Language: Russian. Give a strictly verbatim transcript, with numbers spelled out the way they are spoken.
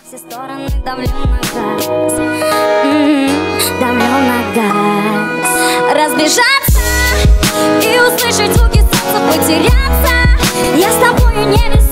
все стороны давлю на газ, м-м, давлю на газ. Разбежаться и услышать звуки сердца, потеряться. Я с тобою не без